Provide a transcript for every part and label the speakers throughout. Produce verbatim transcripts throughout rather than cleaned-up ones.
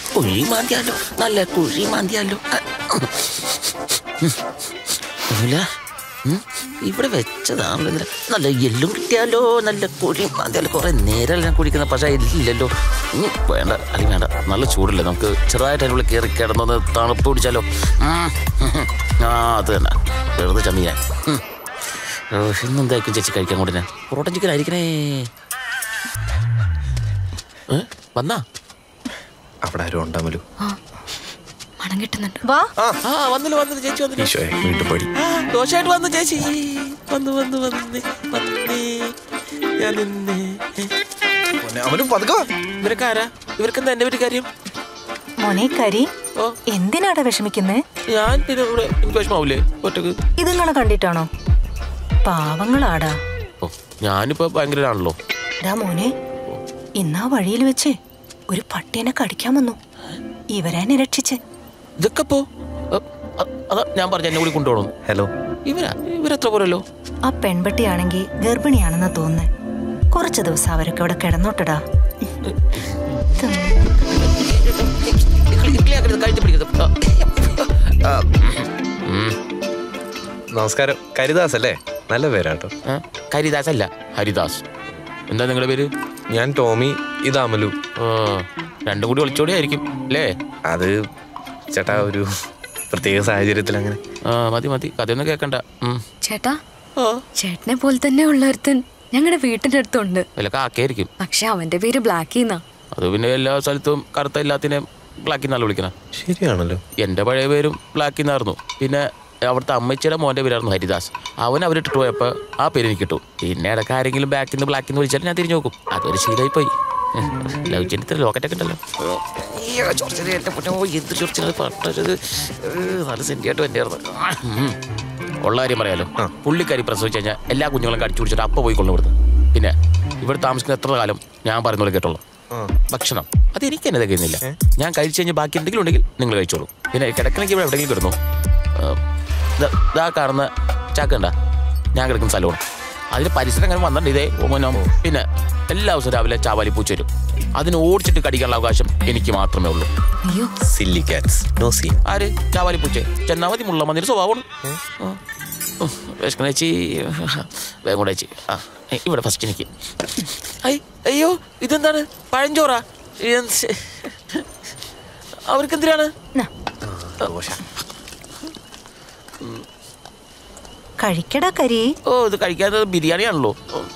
Speaker 1: കുഴി മാന്തിയാലോ, നല്ല കുഴി മാന്തിയാലോ. ഇവിടെ വെച്ചതാണല്ലോ, നല്ല എല്ലും കിട്ടിയാലോ, നല്ല കുഴി മാന്തിയാലോ. കുറെ നേരം ഞാൻ കുടിക്കുന്ന പക്ഷേ ഇല്ലല്ലോ. ഇനി വേണ്ട, അല്ലെങ്കിൽ വേണ്ട, നല്ല ചൂടില്ല. നമുക്ക് ചെറുതായിട്ട് അതിനുള്ളിൽ കയറി കിടന്നൊന്ന് തണുപ്പ് പിടിച്ചാലോ. ആ അത് തന്നെ, വെറുതെ ചമ്മീനാൻ. ഇന്നെന്തായിരിക്കും ചേച്ചി കഴിക്കാൻ കൊണ്ട് ഞാൻ പൊറോട്ട ചിക്കൻ ആയിരിക്കണേ. വന്നാ
Speaker 2: അവിടെ ആരും ഉണ്ടാമല്ലോ.
Speaker 3: മണം കിട്ടുന്നുണ്ട്.
Speaker 1: വന്നില്ല വന്നില്ല ചേച്ചി വന്നില്ല. ദോശയായിട്ട് വന്നു ചേച്ചി. വന്നു വന്നു വന്നേ വന്നേ ഞാൻ നിന്നേ. ഇവരൊക്കെ ആരാ? ഇവർക്കെന്താ എന്റെ വീട്ടിൽ കാര്യം?
Speaker 4: മോനെ കരി, എന്തിനാടാ വിഷമിക്കുന്നേ?
Speaker 1: ഞാൻ പിന്നെ ഇവിടെ എനിക്ക് വിഷമാവൂലേ ഒറ്റക്ക്?
Speaker 4: ഇതെങ്ങനെ കണ്ടിട്ടാണോ? പാവങ്ങളാടാ.
Speaker 1: ഓ ഞാനിപ്പോ ഭയങ്കരാണല്ലോ.
Speaker 4: ഡാ മോനെ, ഇന്നാ വഴിയിൽ വെച്ചേ ഒരു പട്ടിയെ കടിക്കാൻ വന്നു. ഇവരെന്നെ രക്ഷിച്ച്.
Speaker 1: ഇതൊക്കെ പോ അതാ ഞാൻ പറഞ്ഞ എന്നെ കൂടി കൊണ്ടുപോകണം.
Speaker 2: ഹലോ,
Speaker 1: ഇവരാ ഇവരെത്ര പോരല്ലോ.
Speaker 4: ആ പെൺപട്ടിയാണെങ്കിൽ ഗർഭിണിയാണെന്ന് തോന്നുന്നേ. കുറച്ചു ദിവസം അവരൊക്കെ ഇവിടെ കിടന്നോട്ടടാ.
Speaker 2: നമസ്കാരം. കരിദാസ് അല്ലേ? നല്ല പേരാട്ടോ.
Speaker 1: കരിദാസ് അല്ല, ഹരിദാസ്. എന്താ നിങ്ങളുടെ പേര്?
Speaker 2: ഞാൻ ടോമി, ഇത് അമലു.
Speaker 1: രണ്ടും കൂടി ഒളിച്ചോടിയായിരിക്കും അല്ലേ?
Speaker 2: അത് ചേട്ടാ ഒരു പ്രത്യേക സാഹചര്യത്തിൽ അങ്ങനെ.
Speaker 1: ആ മതി മതി, കഥയൊന്നും കേൾക്കണ്ട.
Speaker 3: ചേട്ടാ, ചേട്ടനെ പോലെ തന്നെ ഉള്ള ഒരുത്തൻ ഞങ്ങളുടെ വീട്ടിന്റെ അടുത്തുണ്ട്.
Speaker 1: കാക്കയായിരിക്കും,
Speaker 3: പക്ഷെ അവന്റെ പേര് ബ്ലാക്കിന്നാ.
Speaker 1: അത് പിന്നെ എല്ലാ സ്ഥലത്തും കറുത്ത എല്ലാത്തിനെയും ബ്ലാക്കിന്നാണ് വിളിക്കണം.
Speaker 2: ശരിയാണല്ലോ.
Speaker 1: എൻ്റെ പഴയ പേരും ബ്ലാക്കിന്നായിരുന്നു. പിന്നെ അവിടുത്തെ അമ്മച്ചിയുടെ മോൻ്റെ പേരായിരുന്നു ഹരിദാസ്. അവൻ അവരിട്ടിട്ട് പോയപ്പോൾ ആ പേര് എനിക്ക് കിട്ടും. പിന്നെ ഇടയ്ക്ക് ആരെങ്കിലും ബാക്കിൽ നിന്ന് ബ്ലാക്കിൽ നിന്ന് വിളിച്ചാൽ ഞാൻ തിരിഞ്ഞു നോക്കും. അതൊരു ശീലമായി പോയി. ലവ് ചെന്നിത്ര ലോക്കറ്റൊക്കെ ഉണ്ടല്ലോ. എന്ത് ചൊറിച്ചത് പട്ടത് നല്ല സെൻറ്റിയായിട്ട് തന്നെയായിരുന്നു. ഉള്ള കാര്യം പറയാലോ, പുള്ളിക്കാരി പ്രസവിച്ച് കഴിഞ്ഞാൽ എല്ലാ കുഞ്ഞുങ്ങളും കടിച്ചു പിടിച്ചിട്ട് അപ്പം പോയി കൊണ്ടുവിടുന്നത്. പിന്നെ ഇവിടെ താമസിക്കുന്ന എത്ര കാലം ഞാൻ പറയുന്നത് കേട്ടോളൂ. ഭക്ഷണം അത് എനിക്ക് തന്നെ തികയുന്നില്ല. ഞാൻ കഴിച്ചു കഴിഞ്ഞാൽ ബാക്കി എന്തെങ്കിലും ഉണ്ടെങ്കിൽ നിങ്ങൾ കഴിച്ചോളൂ. പിന്നെ കിടക്കണമെങ്കിൽ ഇവിടെ എവിടെയെങ്കിലും കിടന്നു. ഇതാ കാണുന്ന ചാക്കണ്ട, ഞാൻ കിടക്കുന്ന സ്ഥലമാണ്. അതിന് പരിസരം അങ്ങനെ വന്നിട്ടുണ്ട്. ഇതേ പിന്നെ എല്ലാ ദിവസവും രാവിലെ ചാവാലി പൂച്ച വരും. അതിന് ഓടിച്ചിട്ട് കടിക്കാനുള്ള അവകാശം എനിക്ക് മാത്രമേ ഉള്ളൂ. ആര്? ചാവാലി പൂച്ച. ചെന്നാമതി മുള്ള മന്ദിര സ്വഭാവമാണ്. വിശക്കണേച്ചി വേഗം കൂടെ ചേച്ചി. ആ ഇവിടെ ഫസ്റ്റ് എനിക്ക്. അയ്യോ ഇതെന്താണ്? പഴഞ്ചോറാ? അവർക്ക് എന്തിനാണ്?
Speaker 4: കഴിക്കടാ കരി.
Speaker 1: ഓ ഇത് കഴിക്കാത്തത് ബിരിയാണിയാണല്ലോ.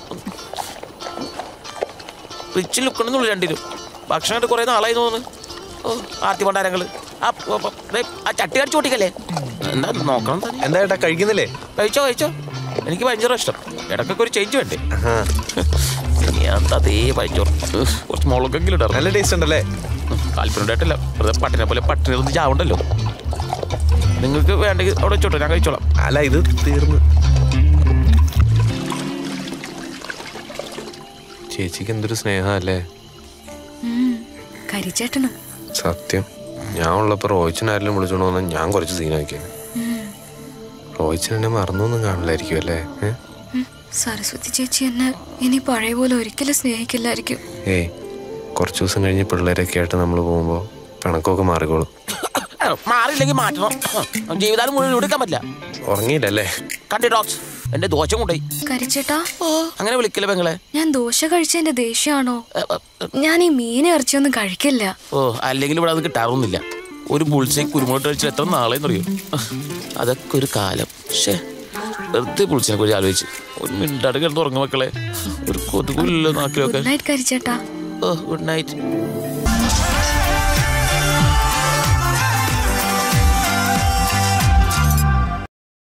Speaker 1: റിച്ച് ലുക്കണമെന്നുള്ളു രണ്ടിനും. ഭക്ഷണം കുറെ നാളായി തോന്നുന്നു. ഓ ആർത്തി പണ്ടാരങ്ങള് ആ ചട്ടി കടിച്ചു പൊട്ടിക്കല്ലേ. എന്താ നോക്കണം?
Speaker 2: എന്താ ഏട്ടാ കഴിക്കുന്നില്ലേ?
Speaker 1: കഴിച്ചോ കഴിച്ചോ. എനിക്ക് പഴഞ്ചോറ് ഇഷ്ടം. ഇടക്കൊക്കെ ഒരു ചേഞ്ച് വേണ്ടേ? അതേ പഴഞ്ചോറ് കുറച്ച് മുളകെങ്കിലും ഇടാറ്.
Speaker 2: നല്ല ടേസ്റ്റ് ഉണ്ടല്ലേ?
Speaker 1: താല്പര്യമായിട്ടില്ല. വെറുതെ പട്ടിനെ പോലെ പട്ടിനെ ഒന്ന് ചാവണ്ടല്ലോ. നിങ്ങൾക്ക് വേണ്ടെങ്കിൽ അവിടെ വെച്ചോട്ടോ, ഞാൻ കഴിച്ചോളാം.
Speaker 2: അല്ല ഇത് തീർന്നു. ചേച്ചിക്ക് എന്തൊരു സ്നേഹല്ലേ.
Speaker 3: കരിച്ചേട്ടനും
Speaker 2: സത്യം. ഞാൻ ഉള്ളപ്പോ റോയിച്ചനാരെങ്കിലും വിളിച്ചോണ്ട് വന്നാൽ ഞാൻ കുറച്ച് സീനാക്കിയത്. റോയിച്ചൻ എന്നെ മറന്നൊന്നും കാണില്ലായിരിക്കും അല്ലേ?
Speaker 3: സരസ്വതി ചേച്ചി എന്നെ ഇനി പഴയ പോലെ ഒരിക്കലും സ്നേഹിക്കില്ലായിരിക്കും.
Speaker 2: ഏയ് കുറച്ചു ദിവസം കഴിഞ്ഞ് പിള്ളേരൊക്കെ ആയിട്ട് നമ്മൾ പോകുമ്പോ പിണക്കമൊക്കെ മാറിക്കോളും.
Speaker 1: മാറിയില്ലെങ്കിൽ മാറ്റണം. ജീവിതം മുഴുവൻ എടുക്കാൻ പറ്റില്ല.
Speaker 2: ഉറങ്ങിയില്ലല്ലേ?
Speaker 1: കണ്ടി ഡോക്സ് എന്റെ ദോശ കൊണ്ടുപോയി.
Speaker 3: കരിച്ചേട്ടാ
Speaker 1: അങ്ങനെ വിളിക്കില്ല പെങ്ങളെ.
Speaker 3: ഞാൻ ദോശ കഴിച്ചതിന്റെ ദേഷ്യമാണോ? ഞാൻ ഈ മീൻ ഇറച്ചിയൊന്നും കഴിക്കില്ല.
Speaker 1: ഓ അല്ലെങ്കിൽ ഇവിടെ അത് കിട്ടാറൊന്നുമില്ല. ഒരു ബുൾസൈ കുരുമുളക് കഴിച്ചിട്ട് എത്ര നാളെന്ന് അറിയും. അതൊക്കെ ഒരു കാലം. പക്ഷേ വെറുതെ ബുൾസിനെ കുറിച്ച് ആലോചിച്ച് ഒരു മിനിറ്റാട് കിടന്ന് ഉറങ്ങും മക്കളെ. ഒരു കൊതുകില്ലല്ലോ നാക്കിലൊക്കെ.
Speaker 3: ഗുഡ് നൈറ്റ് കരിച്ചേട്ടാ.
Speaker 1: ഓ ഗുഡ് നൈറ്റ്.